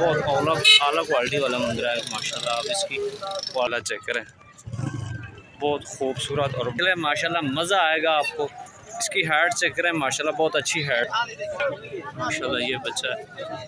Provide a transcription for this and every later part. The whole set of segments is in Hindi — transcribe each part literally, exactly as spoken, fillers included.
बहुत आला आला क्वालिटी वाला मुंद्रा है माशाल्लाह। आप इसकी क्वालिटी चेक करें, बहुत खूबसूरत और माशाल्लाह मज़ा आएगा आपको। इसकी हाइट चेक करें माशाल्लाह, बहुत अच्छी हाइट माशाल्लाह। ये बच्चा है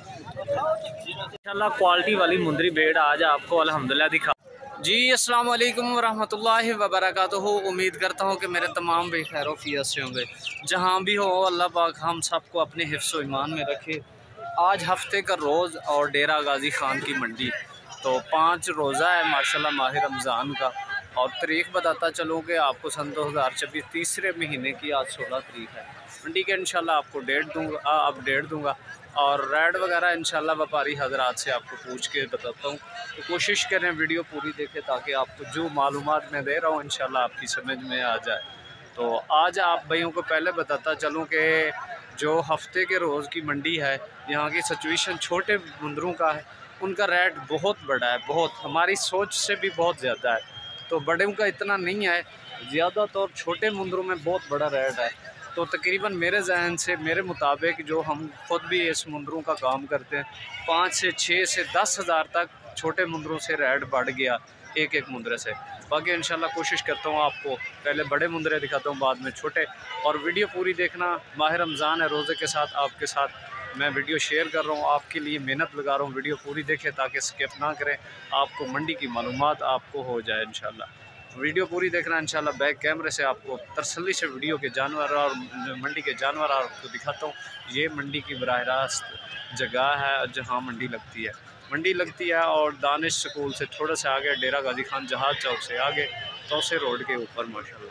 माशाल्लाह, क्वालिटी वाली मुंदरी भेड़ आज आपको अल्हम्दुलिल्लाह दिखा। जी अस्सलाम वालेकुम वरहमतुल्लाहि वबरकातुहू। उम्मीद करता हूँ कि मेरे तमाम भाई खैरोफियत से होंगे। जहाँ भी हो अल्लाह पाक हम सबको अपने हिफ्ज़ व ईमान में रखे। आज हफ्ते का रोज़ और डेरा गाजी खान की मंडी, तो पाँच रोज़ा है माशाल्लाह माह रमज़ान का। और तारीख़ बताता चलूँ कि आपको सन दो हज़ार छब्बीस तीसरे महीने की आज सोलह तारीख़ है। मंडी के इंशाल्लाह आपको डेट दूँगा अपडेट दूँगा और रेट वगैरह इंशाल्लाह व्यापारी हजरात से आपको पूछ के बताता हूँ। तो कोशिश करें वीडियो पूरी देखें ताकि आपको जो मालूमात मैं दे रहा हूँ इंशाल्लाह आपकी समझ में आ जाए। तो आज आप भाइयों को पहले बताता चलूँ कि जो हफ्ते के रोज़ की मंडी है, यहाँ की सिचुएशन छोटे मुंदरों का है, उनका रेट बहुत बड़ा है, बहुत हमारी सोच से भी बहुत ज़्यादा है। तो बड़े का इतना नहीं है, ज़्यादातर छोटे मुंदरों में बहुत बड़ा रेट है। तो तकरीबन मेरे जहन से मेरे मुताबिक जो हम खुद भी इस मुंदरों का काम करते हैं, पाँच से छः से दस हज़ार तक छोटे मुंदरों से रेट बढ़ गया एक एक मुंदरे से। बाकी इंशाल्लाह कोशिश करता हूँ आपको पहले बड़े मुंदरे दिखाता हूँ, बाद में छोटे। और वीडियो पूरी देखना, माह रमज़ान है, रोज़े के साथ आपके साथ मैं वीडियो शेयर कर रहा हूँ, आपके लिए मेहनत लगा रहा हूँ। वीडियो पूरी देखें ताकि स्किप ना करें, आपको मंडी की मालूमात आपको हो जाए इंशाल्लाह। वीडियो पूरी देखना इंशाल्लाह। बैक कैमरे से आपको तसल्ली से वीडियो के जानवर और मंडी के जानवर आपको दिखाता हूँ। ये मंडी की बराह रास्त जगह है जहाँ मंडी लगती है। मंडी लगती है और दानिश स्कूल से थोड़ा सा आगे, डेरा गाजी खान जहाज चौक से आगे, तोसे रोड के ऊपर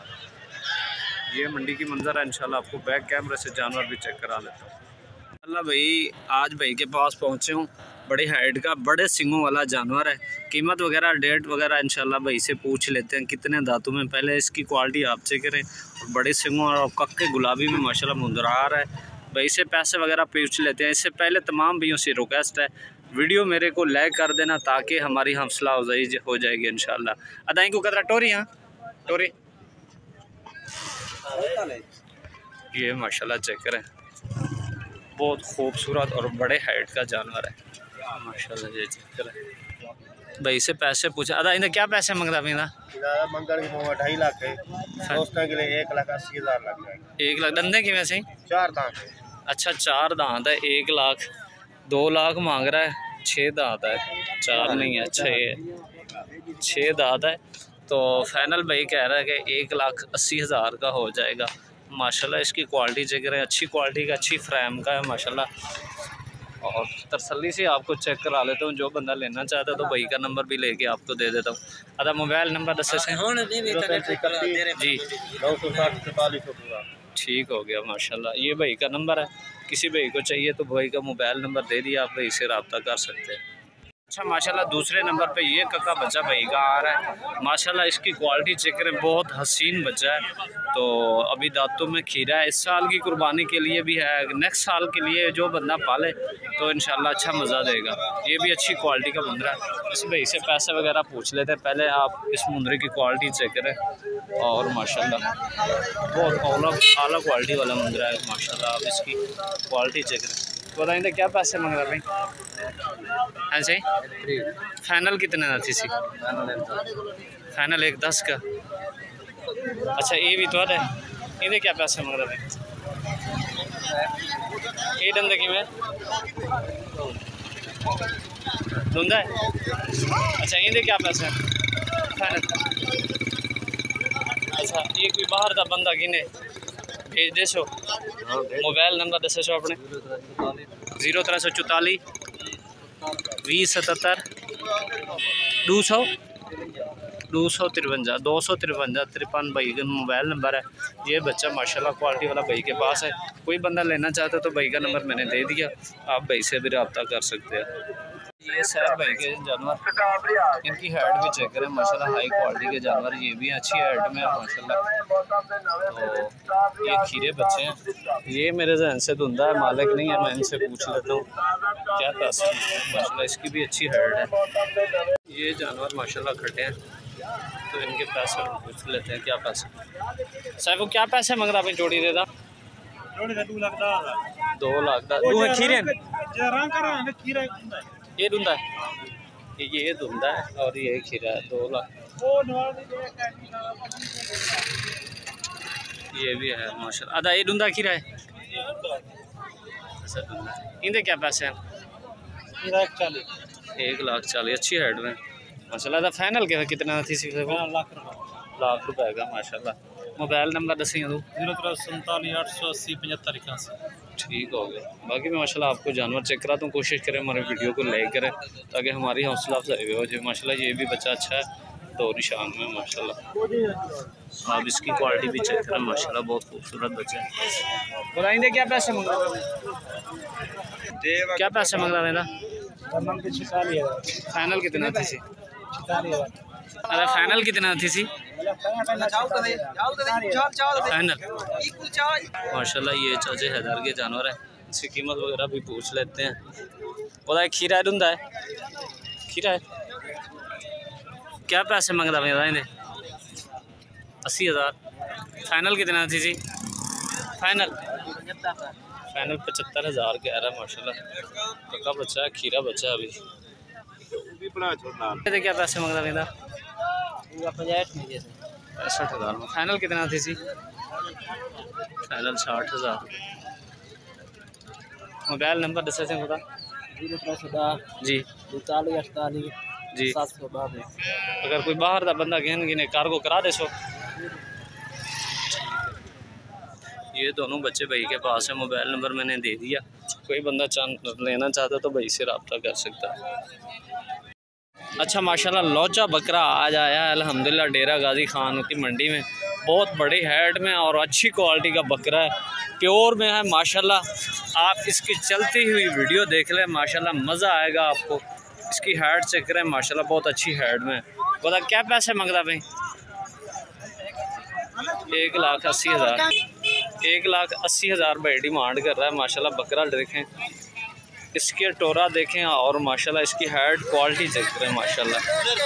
माशाल्लाह ये मंडी की मंजर है। इंशाल्लाह आपको बैक कैमरे से जानवर भी चेक करा लेता हूँ। अल्लाह भाई आज भाई के पास पहुँचे हूँ, बड़ी हाइट का बड़े सिंगों वाला जानवर है। कीमत वगैरह डेट वगैरह इंशाल्लाह भाई से पूछ लेते हैं कितने दांतों में। पहले इसकी क्वालिटी आप चेक करें, और बड़े सिंगों और कक्के गुलाबी में माशाल्लाह मुंदरार है। भाई से पैसे वगैरह पूछ लेते हैं। इससे पहले तमाम भाइयों से रिक्वेस्ट है, वीडियो मेरे को लाइक कर देना ताकि हमारी हौसला अफजाई हो जाएगी इंशाल्लाह। अदाई को कतरा टोरी, हाँ टोरी ये माशाल्लाह चेक करें, बहुत खूबसूरत और बड़े हाइट का जानवर है माशाल्लाह। ये चेक करें, भाई से पैसे पूछा। अदा इन्हें क्या पैसे मंगता पीना? मंगल की ढाई लाख है, दोस्तों के लिए एक लाख अस्सी हज़ार लग जाएगा। एक लाख दंदे की वैसे चार दांत है। अच्छा चार दांत है, एक लाख दो लाख मांग रहा है। छः दांत है, चार नहीं है, छः छः दांत है। तो फाइनल भाई कह रहा है कि एक लाख अस्सी हज़ार का हो जाएगा माशाल्लाह। इसकी क्वालिटी चेक करें, अच्छी क्वालिटी का, अच्छी फ्रेम का है माशाल्लाह। और तसल्ली से आपको चेक करा लेता हूँ। जो बंदा लेना चाहता है तो भाई का नंबर भी लेके आपको दे देता हूँ। अदा मोबाइल नंबर दस से जी ठीक हो गया माशाल्लाह। ये भाई का नंबर है, किसी भाई को चाहिए तो भाई का मोबाइल नंबर दे दिया, आप भाई से रब्ता कर सकते हैं। अच्छा माशाल्लाह दूसरे नंबर पे ये कक्का बच्चा भाई का आ रहा है माशाल्लाह। इसकी क्वालिटी चेक करें, बहुत हसीन बच्चा है। तो अभी दांतों में खीरा है, इस साल की कुर्बानी के लिए भी है, नेक्स्ट साल के लिए जो बंदा पाले तो इंशाल्लाह अच्छा मज़ा देगा। ये भी अच्छी क्वालिटी का मुंदरा है। इस भाई से पैसे वगैरह पूछ लेते हैं। पहले आप इस मुंदरे की क्वालिटी चेक करें और माशाल्लाह बहुत आला आला क्वालिटी वाला मुंदरा है माशाल्लाह। आप इसकी क्वालिटी चेक करें। बताइए क्या पैसे मंग रहा भाई? हाँ सही, फाइनल कितने ना थी सी? फाइनल एक दस का। अच्छा ये भी तो है, ये क्या पैसे मंग रहा भाई? ये डंडे की में धुंधा है। अच्छा ये क्या पैसे फाइनल? अच्छा ये कोई बाहर का बंदा किने भेज दे सो। मोबाइल नंबर दस सौ अपने जीरो त्रै सौ चौताली भी सतहत्तर दो सौ दो सौ तिरवंजा दो सौ तिरवंजा तिरपन भाई का मोबाइल नंबर है। ये बच्चा माशाल्लाह क्वालिटी वाला भाई के पास है। कोई बंदा लेना चाहता तो भाई का नंबर मैंने दे दिया, आप भाई से भी रब्ता कर सकते हैं। ये सैर भाई के जानवर, इनकी हाइट भी चेक करें माशाल्लाह, हाई क्वालिटी के जानवर। ये भी अच्छी हाइट में है माशाल्लाह। तो ये खीरे बच्चे हैं। ये मेरे जहन से धुंधा है, मालिक नहीं है, मैं इनसे पूछ लेता हूँ क्या पैसे माशाल्लाह। इसकी भी अच्छी हाइट है। ये जानवर माशाल्लाह खट्टे हैं, तो इनके पैसे पूछ लेते हैं क्या पैसे। साहब वो क्या पैसे मंग रहा अपनी जोड़ी दे दा? दो लाख दो लाख दा दो खीरे ये धुंधा है, ये धुंधा है और ये खीरा है, दो लाख। ये भी है माशाल्लाह। आधा ये धुंधा खीरा है। अच्छा धुंधा, इनके क्या पैसे हैं? एक लाख चालीस, अच्छी हाइट में माशाल्लाह। फाइनल के कितना थी? लाख लाख रुपए का माशाल्लाह। मोबाइल नंबर दसी दो। जीरो तरह सैंतालीस आठ सौ अस्सी पचहत्तर इक्यासी। ठीक हो गया। बाकी मैं माशाल्लाह आपको जानवर चेक करा तो कोशिश करें हमारे वीडियो को लाइक करें ताकि हमारी हौसला अफजाई हो जाए। माशाल्लाह ये भी बच्चा अच्छा है, दो निशान में माशाल्लाह। आप इसकी क्वालिटी भी चेक करें माशाल्लाह, बहुत खूबसूरत बच्चा है। बताएंगे क्या पैसे मंग रहा है? क्या पैसे मंग रहा है? फाइनल कितना थी सी? अरे फाइनल कितना थी सी? फाइनल माशाल्लाह। ये चाचे हैदर के जानवर है, इसकी कीमत वगैरह भी पूछ लेते हैं। बोला खीरा है, धुंधा है, खीरा है। क्या पैसे मंगता मेरा इन्हें? अस्सी हज़ार। फाइनल कितना थी जी? फाइनल फाइनल पचहत्तर हज़ार कह रहा है माशाल्लाह। पक्का बच्चा है, खीरा बच्चा है अभी। क्या पैसे मंगता मेरा? पैंसठ हज़ार में। फाइनल कितना थी सी? फाइनल साठ हज़ार। मोबाइल नंबर दस से बता। जी जी। अगर कोई बाहर का बंदा गेन गिने कार्गो करा दे सो। ये दोनों बच्चे भाई के पास है, मोबाइल नंबर मैंने दे दिया। कोई बंदा चाह लेना चाहता तो भाई से रब्ता कर सकता है। अच्छा माशाल्लाह लोचा बकरा आज आया है अल्हम्दुलिल्लाह डेरा गाजी खान की मंडी में। बहुत बड़ी हाइट में और अच्छी क्वालिटी का बकरा है, प्योर में है माशाल्लाह। आप इसकी चलती हुई वीडियो देख लें माशाल्लाह, मज़ा आएगा आपको। इसकी हाइट चेक करें माशाल्लाह, बहुत अच्छी हाइट में। बोला क्या पैसे मांगता भाई? एक लाख अस्सी हज़ार। एक लाख अस्सी हज़ार भाई डिमांड कर रहा है माशाल्लाह। बकरा देखें, इसके टोरा देखें और माशाल्लाह इसकी हाइट क्वालिटी चेक करें माशाल्लाह।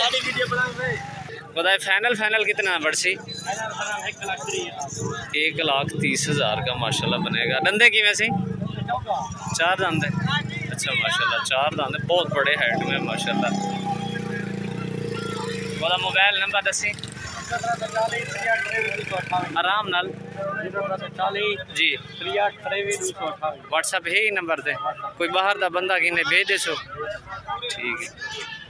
बताए फाइनल फाइनल कितना है बड़सी? एक लाख तीस हज़ार का माशाल्लाह बनेगा। धंधे की वैसे चार धंधे। अच्छा माशाल्लाह चार धंधे, बहुत बड़े हाइट में माशाल्लाह। बोला मोबाइल नंबर दसी आराम नाल जी। व्हाट्सएप है ही नंबर दे, कोई बाहर का बंदा किने भेज दे सो। ठीक है।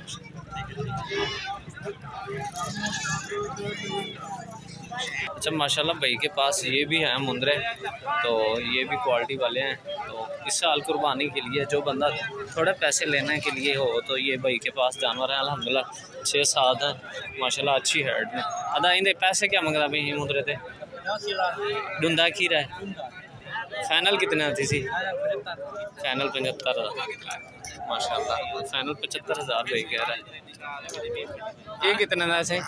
अच्छा माशाल्लाह भाई के पास ये भी हैं मुंदरे, तो ये भी क्वालिटी वाले हैं। तो इस साल कुर्बानी के लिए जो बंदा थोड़े पैसे लेने के लिए हो तो ये भाई के पास जानवर हैं अल्हम्दुलिल्लाह। छः सात हैं माशाल्लाह, अच्छी हेड में। अदा इन्हें पैसे क्या मंगता भाई? मुंदरे थे धुंधा खीरा है। फाइनल कितने थी सी? फाइनल पचहत्तर हज़ार माशाल्लाह। फाइनल पचहत्तर हज़ार भाई कह रहा है। ये कितने था से?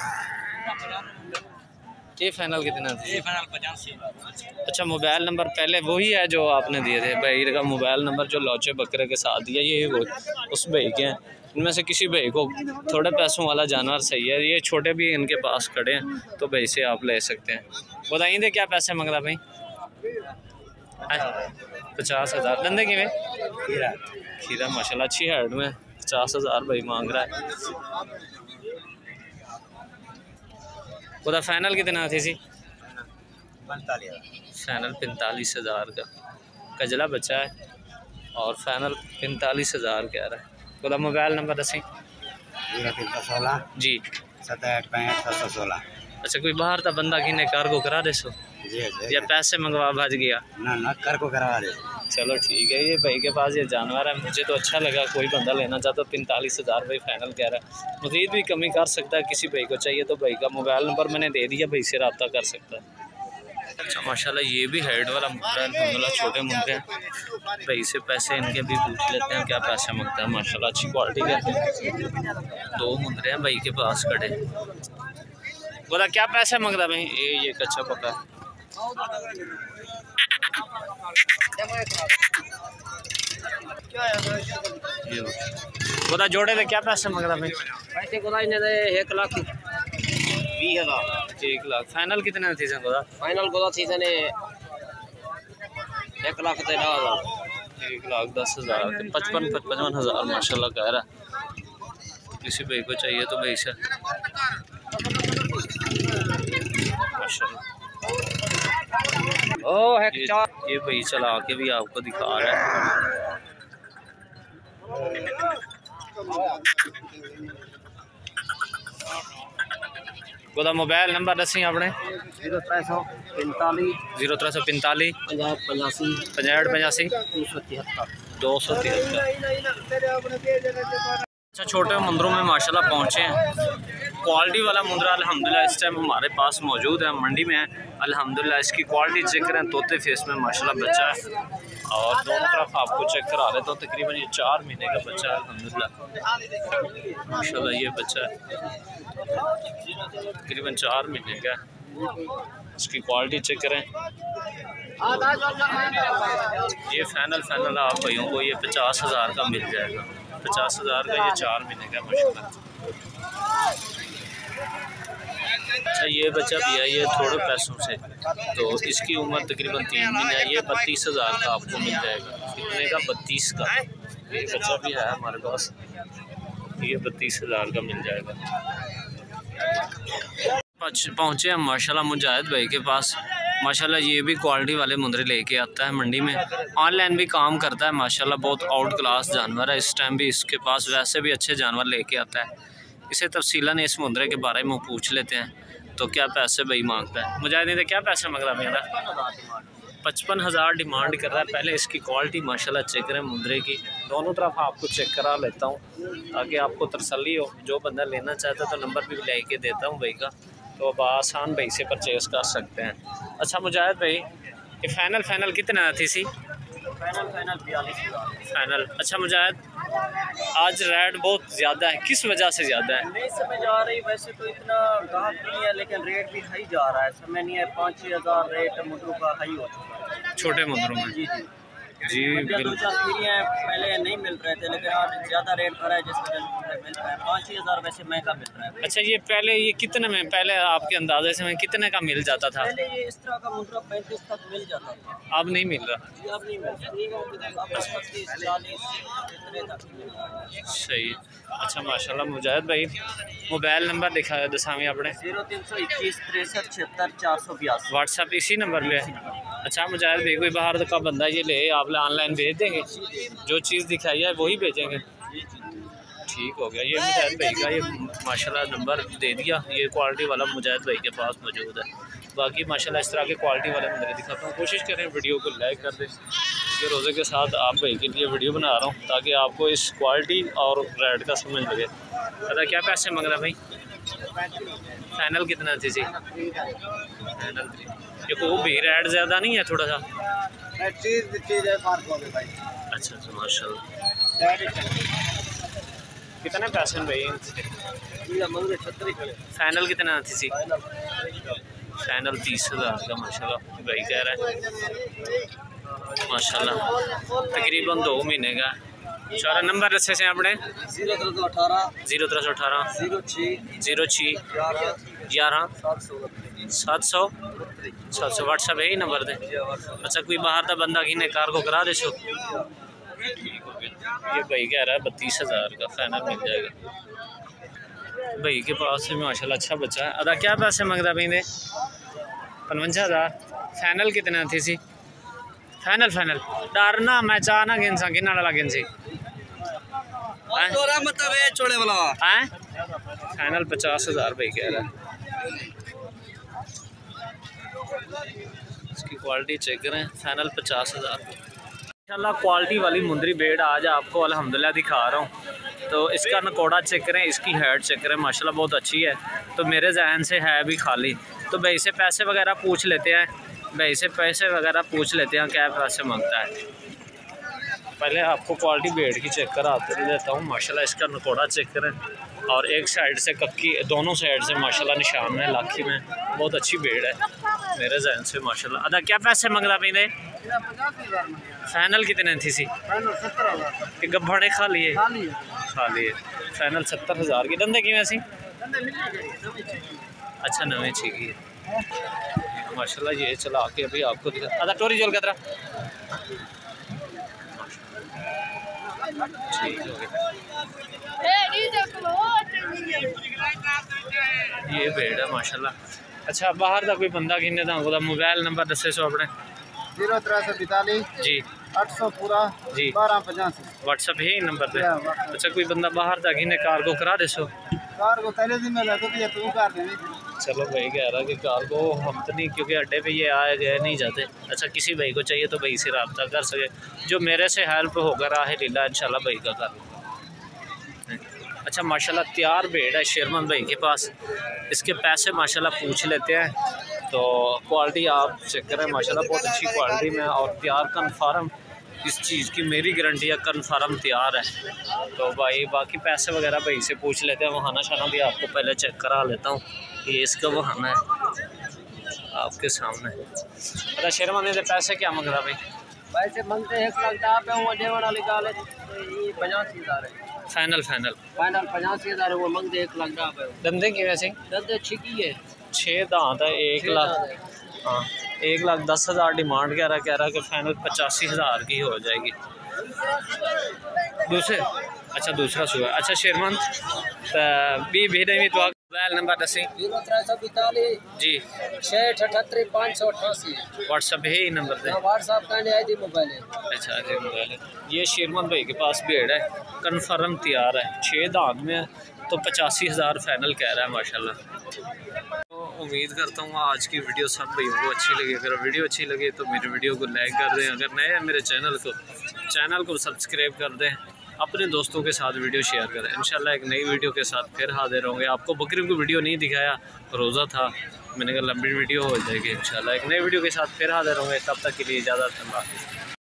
ये फाइनल कितना था? ये फाइनल पचासी। अच्छा मोबाइल नंबर पहले वही है जो आपने दिए थे भाई का मोबाइल नंबर जो लौचे बकरे के साथ दिया, ये वो उस भाई के हैं। इनमें से किसी भाई को थोड़े पैसों वाला जानवर सही है, ये छोटे भी इनके पास खड़े हैं तो भाई से आप ले सकते हैं। बताइए क्या पैसे मांग रहा भाई? पचास हज़ार। धंधे की में खीरा खीरा माशाल्लाह अच्छी हाइट में पचास हज़ार भाई मांग रहा है। उधर फाइनल कितना थी सी? फाइनल पैंतालीस हज़ार का कजला बचा है और फाइनल पैंतालीस हज़ार कह रहा है। उधर मोबाइल नंबर दसी जी। सत्तर पैंठ सौ सोलह। अच्छा कोई बाहर का बंदा किन्ने कार्गो करा दे सो या पैसे मंगवा भाज गया? ना ना कार्गो करवा दे। चलो ठीक है। ये भाई के पास ये जानवर है, मुझे तो अच्छा लगा। कोई बंदा लेना चाहता तो पैंतालीस हज़ार भाई फाइनल कह रहा है। मज़ीद भी कमी कर सकता है, किसी भाई को चाहिए तो भाई का मोबाइल नंबर मैंने दे दिया, भाई से रब्ता कर सकता है। अच्छा माशाल्लाह ये भी हेड वाला मुंडा है, अलहमदुलिल्लाह छोटे मुंडे हैं। भाई से पैसे इनके भी पूछ लेते हैं क्या पैसे मांगता है। माशाल्लाह अच्छी क्वालिटी के दो मुंडे हैं भाई के पास खड़े। बोला क्या पैसे मांगता भाई? ये ये कच्चा पका ये बोला जोड़े थे क्या पैसे मांगता भाई? पैसे को एक लाख बीस हज़ार। एक लाख। फाइनल कितने थी सर? फाइनल को थी सने एक लाख तेरह हज़ार। एक लाख दस हज़ार पचपन पचपन हज़ार माशाल्लाह कह रहा है। किसी भाई को चाहिए तो भाई से माशाल्लाह। ओ है ये, ये भाई चला के भी आपको दिखा रहा है। मोबाइल नंबर दसी अपने जीरो त्रै सौ पैंतालीस जीरो त्रै सौ पैंतालीस पंजाहठ पचासी पंजाहठ पचासी दो सौ तिहत्तर दो सौ तिहत्तर। अच्छा छोटे मंदिरों में माशाल्लाह पहुँचे हैं। क्वालिटी वाला मुंदरा अल्हम्दुलिल्लाह इस टाइम हमारे पास मौजूद है, मंडी में है अल्हम्दुलिल्लाह। इसकी क्वालिटी चेक करें, तोते फेस में माशाल्लाह बच्चा है और दोनों तरफ आपको चेक करा रहे तो तकरीबन ये चार महीने का बच्चा है अल्हम्दुलिल्लाह माशाल्लाह। ये बच्चा है तकरीबन चार महीने का। इसकी क्वालिटी चेक करें। ये फाइनल फाइनल आप भाइयों को ये पचास हज़ार का मिल जाएगा, पचास हज़ार का ये चार महीने का माशाल्लाह। अच्छा ये बच्चा भी है ये थोड़े पैसों से, तो इसकी उम्र तकरीबन तीन महीने है। ये बत्तीस हज़ार का आपको मिल जाएगा। कितने का? बत्तीस का। ये बच्चा भी है हमारे पास, ये बत्तीस हज़ार का मिल जाएगा। पहुँचे हम माशाल्लाह मुजाहिद भाई के पास। माशाल्लाह ये भी क्वालिटी वाले मुंदरे लेके आता है मंडी में, ऑनलाइन भी काम करता है माशाल्लाह। बहुत आउट क्लास जानवर है। इस टाइम भी इसके पास वैसे भी अच्छे जानवर लेके आता है। इसे तफसीलन इस मुंदरे के बारे में पूछ लेते हैं तो क्या पैसे भाई मांगता है। मुजाहिद क्या पैसे मांग रहा है मेरा? पचपन हज़ार डिमांड कर रहा है। पहले इसकी क्वालिटी माशाल्लाह चेक करें मुंदरे की, दोनों तरफ आपको चेक करा लेता हूँ ताकि आपको तसल्ली हो। जो बंदा लेना चाहता है तो नंबर भी लेके देता हूँ भाई का, तो आप आसान भाई से परचेज़ कर सकते हैं। अच्छा मुजाहिद भाई ये फ़ाइनल फ़ाइनल कितना थी सी? फाइनल फाइनल बयालीस फ़ाइनल। अच्छा मुजाहिद आज रेट बहुत ज़्यादा है, किस वजह से ज़्यादा है? नहीं समझ आ रही, वैसे तो इतना गाहक नहीं है लेकिन रेट भी हाई जा रहा है। समय नहीं है, पाँच छः हज़ार रेट मुद्रों का हाई हो चुका है छोटे मुद्रों में। जी जी जी दो चार पीढ़ियाँ पहले नहीं मिल रहे थे लेकिन आज ज़्यादा रेट बढ़ा है जिस वजह से मिल रहा है। पाँच छः हज़ार वैसे महंगा मिल रहा है। अच्छा ये पहले ये कितने में, पहले आपके अंदाजे से में कितने का मिल जाता था? पहले ये इस तरह का मुद्रा पैंतीस तक मिल जाता था, अब नहीं मिल रहा। अब नहीं मिल रहा, पच्चीस चालीस इतने तक मिल रहा है। सही। अच्छा माशाल्लाह मुजाहिद भाई मोबाइल नंबर दिखाया दसावी अपने? जीरो तीन सौ इक्कीस तिरसठ छिहत्तर चार सौ बयासी। व्हाट्सएप इसी नंबर पे है? अच्छा मुजाहिद भाई कोई बाहर का बंदा ये ले आप ऑनलाइन भेज देंगे? जो चीज़ दिखाई है वही भेजेंगे? ठीक हो गया। ये मुजाहिद भाई का ये माशाल्लाह नंबर दे दिया। ये क्वालिटी वाला मुजाहिद भाई के पास मौजूद है। बाकी माशाल्लाह इस तरह के क्वालिटी वाले मंदिर दिखाता हूँ। कोशिश करें वीडियो को लाइक कर दें। ये रोज़े के साथ आप भाई के लिए वीडियो बना रहा हूँ ताकि आपको इस क्वालिटी और रेट का समझ लगे। पता क्या पैसे मांग रहा भाई? फाइनल कितना थी जी? फाइनल थी। ये को भी रेट ज़्यादा नहीं है थोड़ा सा? चीज़ चीज़ है फार्क हो गया भाई। अच्छा अच्छा माशाल्लाह। कितने पैसे भाई? फाइनल कितना थी सी? फाइनल तीस हज़ार का माशाल्लाह भाई कह रहा है माशाल्लाह। तकरीबन दो महीने का। सारा नंबर रस्से से अपने? जीरो तीन सौ अठारह जीरो त्रै सौ अठारह जीरो छः जीरो छी ग्यारह सात सौ सात सौ व्हाट्सएप यही नंबर दे। अच्छा कोई बाहर का बंदा किन्ने कार को करा दे सो? ठीक हो गया। ये भाई कह रहा है बत्तीस हज़ार का फाइनल मिल जाएगा। भाई के पास से माशाल्लाह अच्छा बच्चा है। अदा क्या पैसे मांगता भाई ने? पचवंजा हज़ार। फाइनल कितना थी सी? फाइनल फाइनल डरना मैं चाह ना गिन सा किन्ना वाला गिन सी छोड़े वाला हैं? फाइनल पचास हज़ार भाई कह रहा है। इसकी क्वालिटी चेक करें। फाइनल पचास हज़ार। इंशाल्लाह क्वालिटी वाली मुंदरी बेड आज आपको अल्हम्दुलिल्लाह दिखा रहा हूँ। तो इसका नकोड़ा चेक करें, इसकी हेड चेक करें, माशाल्लाह बहुत अच्छी है। तो मेरे जहन से है भी खाली, तो भाई से पैसे वगैरह पूछ लेते हैं। भाई से पैसे वगैरह पूछ लेते हैं क्या पैसे मांगता है। पहले आपको क्वालिटी बेड की चेक कराते देता हूँ। माशाल्लाह इसका नकोड़ा चेक करें और एक साइड से कक्की, दोनों साइड से माशाल्लाह निशान में लाखी में बहुत अच्छी बेड है मेरे जहन से माशाल्लाह। अदा क्या पैसे मंगता पीने? फाइनल कितने थी सी? कि गब्बड़े खा लिए? खा लिए। फाइनल सत्तर हज़ार की। दंदे किवें सी? अच्छा नवे छीगी है माशाल्लाह। ये चला के अभी आपको दिखा। अदा टोरी जोल कतरा ठीक हो गया। ये भेड़ है माशाल्लाह। अच्छा बाहर का कोई बंदा किन्ने दा मोबाइल नंबर दसे सो अपने जीरो त्रै सौ बतालीस जी अठ सौ पूरा जी बारह पचासी व्हाट्सअप है नंबर पे। अच्छा कोई बंदा बाहर का किन्ने कार को करा देसो कार को पहले दिन में लगा तो तू कर दे। चलो भाई कह रहा कि कार को हम तो नहीं क्योंकि अड्डे पे ये आए गए नहीं जाते। अच्छा किसी भाई को चाहिए तो भाई से रब्ता कर सके जो मेरे से हेल्प होगा राह लीला इंशाल्लाह भाई का कर। अच्छा माशाल्लाह तैयार भेड़ है शेरमन भाई के पास। इसके पैसे माशाल्लाह पूछ लेते हैं तो क्वालिटी आप चेक करें माशाल्लाह बहुत अच्छी क्वालिटी में और तैयार कन्फर्म इस चीज़ की मेरी गारंटी है कन्फर्म तैयार है। तो भाई बाकी पैसे वगैरह भाई से पूछ लेते हैं। वहाना शाना भी आपको पहले चेक करा लेता हूँ ये इसका वहाना है आपके सामने। अच्छा शेरमन के पैसे क्या मंग रहा भाई? पैसे मांगते हैं एक लाख आप है वो देवन वाली गाल है पचासी हज़ार है फाइनल फाइनल फाइनल पचासी हज़ार है वो मांगते एक लाख आप है। दंदे की वैसे दंदे छिकी है छः दांत है एक लाख हाँ एक लाख दस हज़ार डिमांड कह रहा कह रहा कि फाइनल पचासी हज़ार की हो जाएगी। दूसरे अच्छा दूसरा सुबह। अच्छा शेरमन भी भेज भी तो मोबाइल नंबर दसें जीरो त्रै सौ बतालीस जी छः अठहत्तर पाँच सौ अठासी व्हाट्सअप है ही नंबर पे व्हाट्सअप का आई डी मोबाइल है। अच्छा जी मोबाइल है। ये शेरमन भाई के पास भेड़ है कन्फर्म तैयार है छः दांत में तो पचासी हज़ार फाइनल कह रहा है माशाल्लाह। तो उम्मीद करता हूँ आज की वीडियो सब भाइयों को अच्छी लगी। अगर वीडियो अच्छी लगी तो मेरी वीडियो को लाइक कर दें। अगर नए हैं मेरे चैनल को चैनल को सब्सक्राइब कर दें। अपने दोस्तों के साथ वीडियो शेयर करें। इंशाल्लाह एक नई वीडियो के साथ फिर हाजिर होंगे। आपको बकरी को वीडियो नहीं दिखाया रोज़ा था मैंने कहा लंबी वीडियो हो जाएगी। इंशाल्लाह एक नई वीडियो के साथ फिर हाजिर होंगे। तब तक के लिए इजाज़त अल्लाह।